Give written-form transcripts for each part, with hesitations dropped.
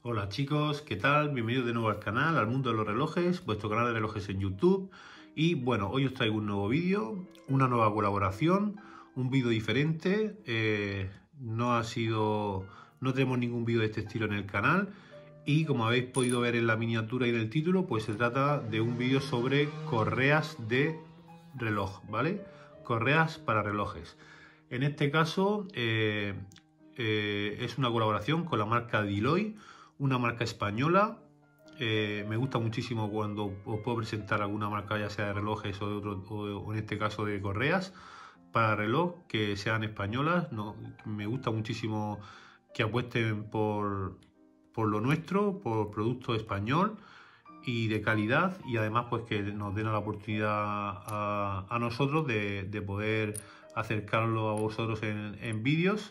Hola chicos, ¿qué tal? Bienvenidos de nuevo al canal, al mundo de los relojes, vuestro canal de relojes en YouTube. Y bueno, hoy os traigo un nuevo vídeo, una nueva colaboración, un vídeo diferente. No tenemos ningún vídeo de este estilo en el canal. Y como habéis podido ver en la miniatura y en el título, pues se trata de un vídeo sobre correas de reloj, ¿vale? Correas para relojes. En este caso es una colaboración con la marca Deloy, una marca española. Me gusta muchísimo cuando os puedo presentar alguna marca, ya sea de relojes o, o en este caso de correas para reloj, que sean españolas. Me gusta muchísimo que apuesten por lo nuestro, por producto español y de calidad, y además pues que nos den la oportunidad a nosotros de poder acercarlo a vosotros en vídeos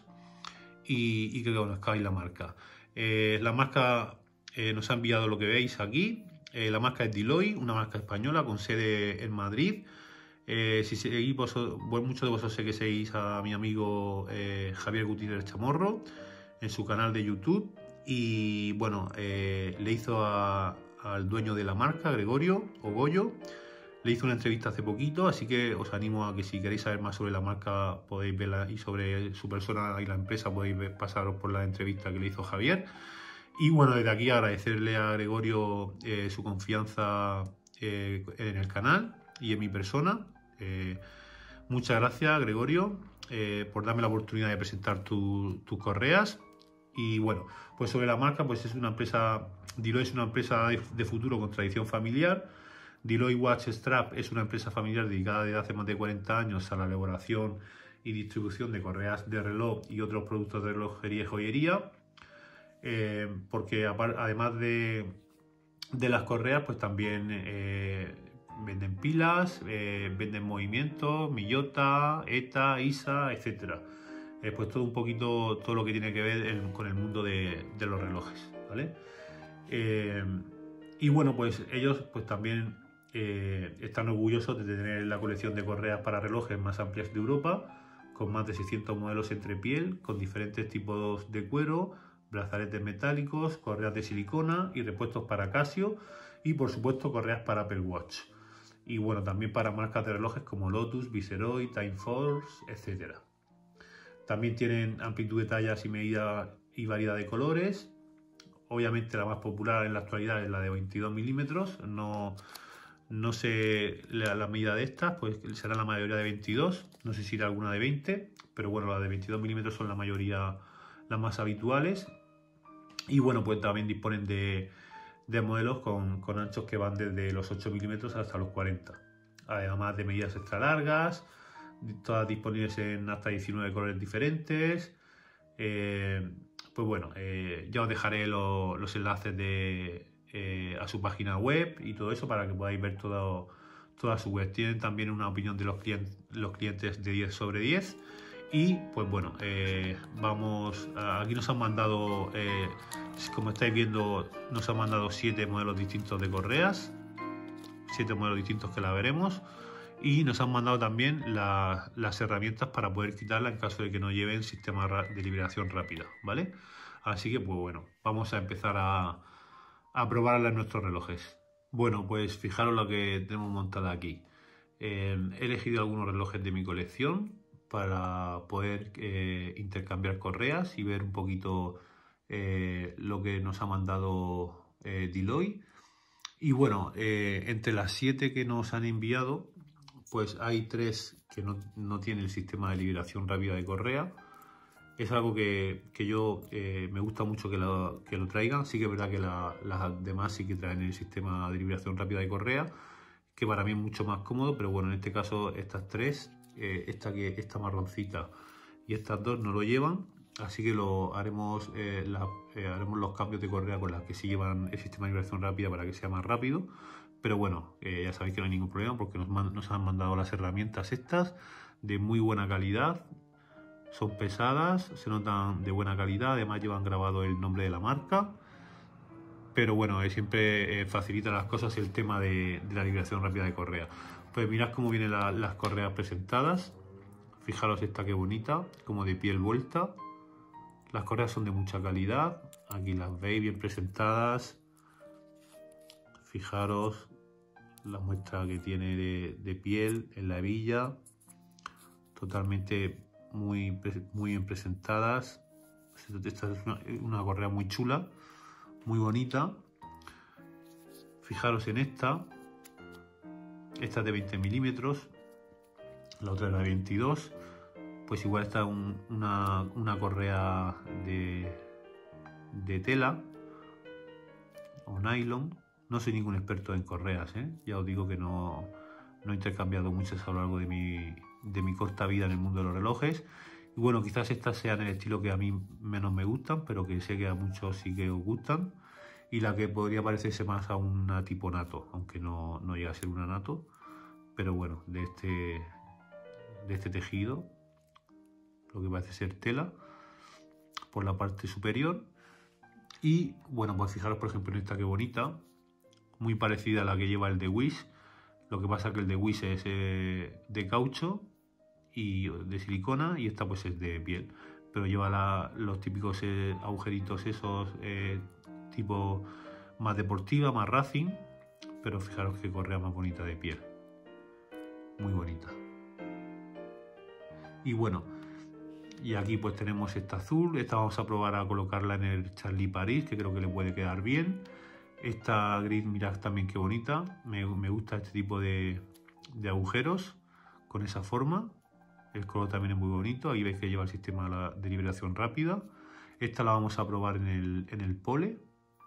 y que conozcáis la marca. La marca nos ha enviado lo que veis aquí. La marca es Deloy, una marca española con sede en Madrid. Si seguís muchos de vosotros sé que seguís a mi amigo Javier Gutiérrez Chamorro en su canal de YouTube. Y bueno, le hizo al dueño de la marca, Gregorio Ogoyo, le hizo una entrevista hace poquito, así que os animo a que si queréis saber más sobre la marca podéis verla, y sobre su persona y la empresa podéis pasaros por la entrevista que le hizo Javier. Y bueno, desde aquí agradecerle a Gregorio su confianza en el canal y en mi persona. Muchas gracias, Gregorio, por darme la oportunidad de presentar tus correas. Y bueno, pues sobre la marca, pues es una empresa, Deloy es una empresa de futuro con tradición familiar. Deloy Watch Strap es una empresa familiar dedicada desde hace más de 40 años a la elaboración y distribución de correas de reloj y otros productos de relojería y joyería. Porque además de las correas, pues también venden pilas, venden movimientos, Miyota, ETA, ISA, etcétera. Pues todo un poquito, todo lo que tiene que ver con el mundo de los relojes, ¿vale? Y bueno, pues ellos pues también están orgullosos de tener la colección de correas para relojes más amplias de Europa, con más de 600 modelos entre piel, con diferentes tipos de cuero, brazaletes metálicos, correas de silicona y repuestos para Casio, y por supuesto correas para Apple Watch. Y bueno, también para marcas de relojes como Lotus, Viceroy, Time Force, etc. También tienen amplitud de tallas y medida y variedad de colores. Obviamente la más popular en la actualidad es la de 22 milímetros. No sé la medida de estas, pues será la mayoría de 22. No sé si irá alguna de 20, pero bueno, las de 22 milímetros son la mayoría, las más habituales. Y bueno, pues también disponen de modelos con anchos que van desde los 8 milímetros hasta los 40. Además de medidas extra largas, todas disponibles en hasta 19 colores diferentes. Pues bueno, ya os dejaré los enlaces a su página web y todo eso para que podáis ver toda su web. Tienen también una opinión de los clientes de 10 sobre 10. Y pues bueno, aquí nos han mandado, como estáis viendo, nos han mandado 7 modelos distintos de correas, 7 modelos distintos que la veremos. Y nos han mandado también las herramientas para poder quitarla en caso de que no lleven sistema de liberación rápida, ¿vale? Así que pues bueno, vamos a empezar a probarla en nuestros relojes. Bueno, pues fijaros lo que tenemos montada aquí. He elegido algunos relojes de mi colección para poder intercambiar correas y ver un poquito lo que nos ha mandado Deloy. Y bueno, entre las 7 que nos han enviado, pues hay 3 que no tienen el sistema de liberación rápida de correa. Es algo que yo me gusta mucho que lo traigan. Sí que es verdad que las demás sí que traen el sistema de liberación rápida de correa, que para mí es mucho más cómodo, pero bueno, en este caso estas 3, esta marroncita y estas 2 no lo llevan, así que haremos los cambios de correa con las que sí llevan el sistema de liberación rápida para que sea más rápido. Pero bueno, ya sabéis que no hay ningún problema porque nos han mandado las herramientas estas de muy buena calidad. Son pesadas, se notan de buena calidad, además llevan grabado el nombre de la marca. Pero bueno, siempre facilita las cosas el tema de la liberación rápida de correa. Pues mirad cómo vienen las correas presentadas. Fijaros esta que bonita, como de piel vuelta. Las correas son de mucha calidad, aquí las veis bien presentadas. Fijaros la muestra que tiene de piel en la hebilla, totalmente muy bien presentadas. Esta es una correa muy chula, muy bonita. Fijaros en esta es de 20 milímetros, la otra era de 22. Pues igual está una correa de tela o nylon. No soy ningún experto en correas, ¿eh? Ya os digo que no he intercambiado muchas a lo largo de mi corta vida en el mundo de los relojes. Y bueno, quizás estas sean el estilo que a mí menos me gustan, pero que sé que a muchos sí que os gustan. Y la que podría parecerse más a una tipo nato, aunque no llega a ser una nato. Pero bueno, de este tejido, lo que parece ser tela, por la parte superior. Y bueno, pues fijaros por ejemplo en esta que bonita, muy parecida a la que lleva el de Wish. Lo que pasa que el de Wish es de caucho y de silicona y esta pues es de piel, pero lleva los típicos agujeritos esos tipo más deportiva, más racing, pero fijaros qué correa más bonita de piel, muy bonita. Y bueno, y aquí pues tenemos esta azul, esta vamos a probar a colocarla en el Charlie Paris, que creo que le puede quedar bien. Esta gris, mirad también qué bonita, me gusta este tipo de agujeros con esa forma. El color también es muy bonito, ahí veis que lleva el sistema de liberación rápida. Esta la vamos a probar en el Pole.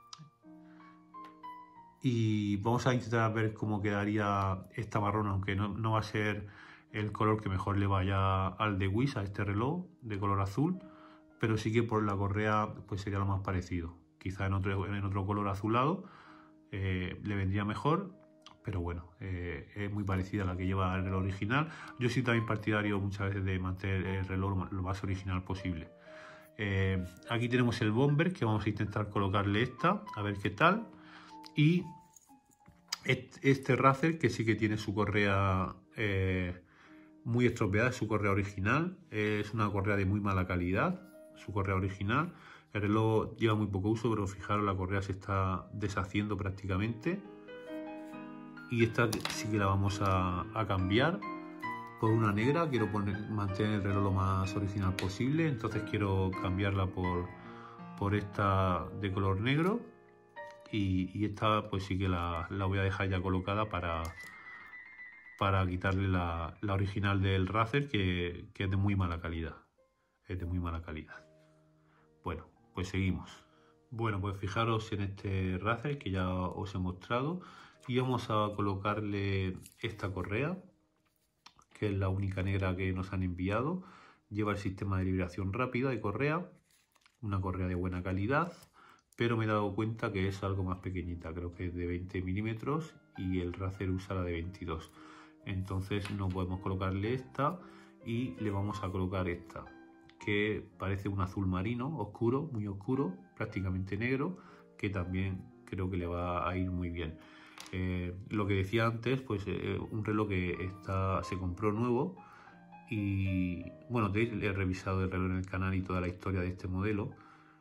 Y vamos a intentar ver cómo quedaría esta marrón, aunque no va a ser el color que mejor le vaya al de Wish, a este reloj de color azul, pero sí que por la correa pues sería lo más parecido. Quizá en otro color azulado le vendría mejor, pero bueno, es muy parecida a la que lleva el reloj original. Yo soy también partidario muchas veces de mantener el reloj lo más original posible. Aquí tenemos el bomber, que vamos a intentar colocarle esta, a ver qué tal. Y este Razer, que sí que tiene su correa muy estropeada, es su correa original, es una correa de muy mala calidad, su correa original. El reloj lleva muy poco uso, pero fijaros, la correa se está deshaciendo prácticamente. Y esta sí que la vamos a cambiar por una negra. Quiero mantener el reloj lo más original posible, entonces quiero cambiarla por esta de color negro. Y esta pues sí que la voy a dejar ya colocada para quitarle la original del Razer, que es de muy mala calidad. Es de muy mala calidad. Bueno, pues seguimos. Bueno, pues fijaros en este Razer que ya os he mostrado. Y vamos a colocarle esta correa, que es la única negra que nos han enviado. Lleva el sistema de liberación rápida de correa. Una correa de buena calidad, pero me he dado cuenta que es algo más pequeñita, creo que es de 20 milímetros y el Razer usa la de 22. Entonces no podemos colocarle esta y le vamos a colocar esta, que parece un azul marino oscuro, muy oscuro, prácticamente negro, que también creo que le va a ir muy bien. Lo que decía antes, pues un reloj que se compró nuevo. Y bueno, he revisado el reloj en el canal y toda la historia de este modelo.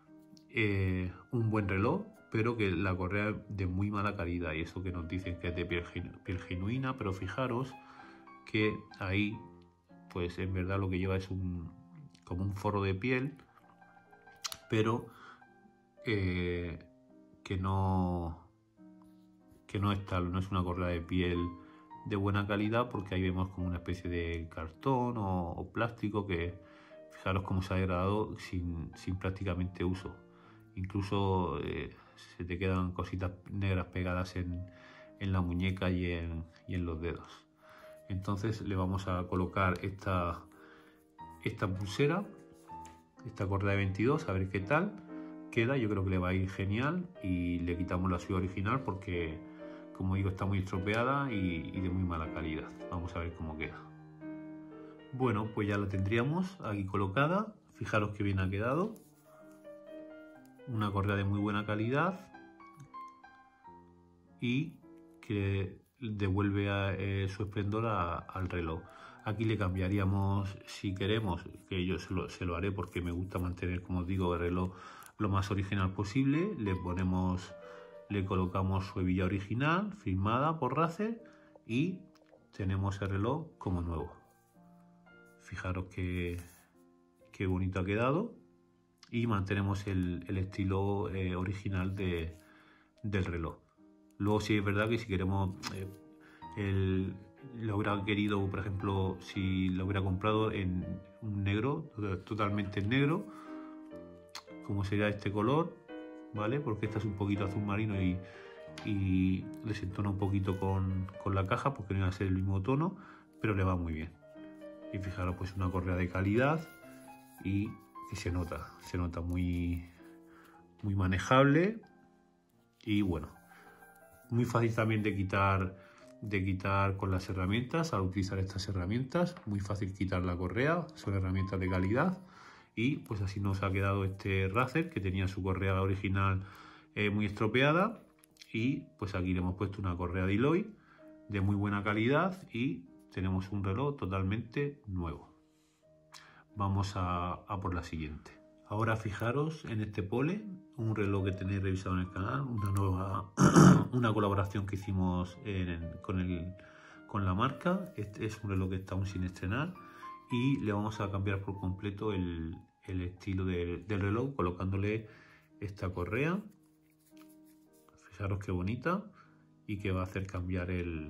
Un buen reloj, pero que la correa es de muy mala calidad, y eso que nos dicen que es de piel genuina, pero fijaros que ahí pues en verdad lo que lleva es como un forro de piel, pero que no es tal, no es una correa de piel de buena calidad, porque ahí vemos como una especie de cartón o plástico que fijaros cómo se ha degradado sin prácticamente uso. Incluso se te quedan cositas negras pegadas en la muñeca y en los dedos. Entonces le vamos a colocar esta pulsera, esta correa de 22, a ver qué tal queda. Yo creo que le va a ir genial, y le quitamos la suya original porque, como digo, está muy estropeada y de muy mala calidad. Vamos a ver cómo queda. Bueno, pues ya la tendríamos aquí colocada. Fijaros que bien ha quedado. Una correa de muy buena calidad y que devuelve su esplendor al reloj. Aquí le cambiaríamos, si queremos, que yo se lo haré porque me gusta mantener, como os digo, el reloj lo más original posible. Le colocamos su hebilla original, firmada por Razer, y tenemos el reloj como nuevo. Fijaros qué bonito ha quedado, y mantenemos el estilo original del reloj. Luego, sí es verdad que si queremos... lo hubiera querido, por ejemplo, si lo hubiera comprado en un negro, totalmente en negro, como sería este color, ¿vale? Porque este es un poquito azul marino y desentona un poquito con la caja, porque no iba a ser el mismo tono, pero le va muy bien. Y fijaros, pues una correa de calidad y que se nota muy manejable, y bueno, muy fácil también de quitar con las herramientas. Al utilizar estas herramientas, muy fácil quitar la correa, son herramientas de calidad. Y pues así nos ha quedado este Razer, que tenía su correa original muy estropeada, y pues aquí le hemos puesto una correa de Deloy de muy buena calidad y tenemos un reloj totalmente nuevo. Vamos a por la siguiente. Ahora fijaros en este pole, un reloj que tenéis revisado en el canal, una colaboración que hicimos con la marca. Este es un reloj que está aún sin estrenar y le vamos a cambiar por completo el estilo del reloj colocándole esta correa. Fijaros qué bonita, y que va a hacer cambiar el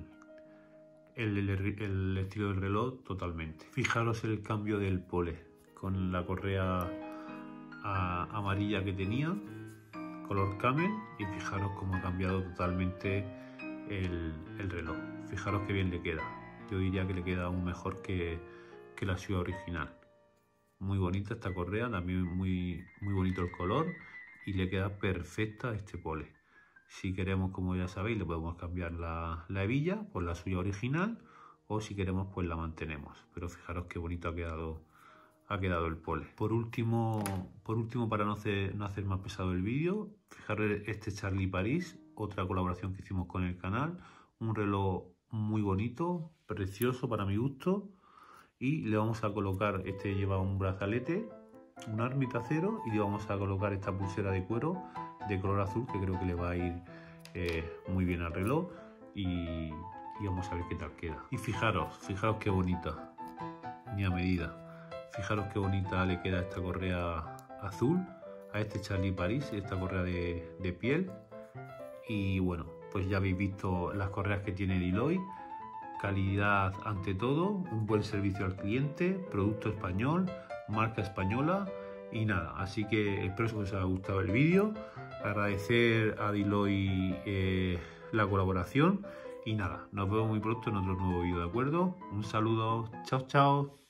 estilo del reloj totalmente. Fijaros el cambio del pole con la correa amarilla que tenía, color camel, y fijaros cómo ha cambiado totalmente el reloj. Fijaros qué bien le queda. Yo diría que le queda aún mejor que la suya original. Muy bonita esta correa, también muy bonito el color, y le queda perfecta este pole. Si queremos, como ya sabéis, le podemos cambiar la hebilla por la suya original, o si queremos pues la mantenemos. Pero fijaros qué bonito ha quedado el pole. Por último, para no hacer más pesado el vídeo, fijaros este Charlie Paris, otra colaboración que hicimos con el canal. Un reloj muy bonito, precioso para mi gusto, y le vamos a colocar, este lleva un brazalete, un arm trasero, y le vamos a colocar esta pulsera de cuero de color azul, que creo que le va a ir muy bien al reloj, y vamos a ver qué tal queda. Y fijaros qué bonita, ni a medida. Fijaros qué bonita le queda esta correa azul a este Charlie Paris, esta correa de piel. Y bueno, pues ya habéis visto las correas que tiene Deloy. Calidad ante todo, un buen servicio al cliente, producto español, marca española, y nada. Así que espero que os haya gustado el vídeo. Agradecer a Deloy la colaboración, y nada, nos vemos muy pronto en otro nuevo vídeo, ¿de acuerdo? Un saludo, chao, chao.